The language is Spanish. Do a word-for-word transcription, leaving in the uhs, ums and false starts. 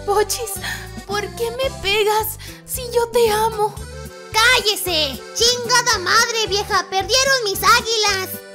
Pochis, ¿por qué me pegas si yo te amo? ¡Cállese! ¡Chingada madre, vieja! ¡Perdieron mis águilas!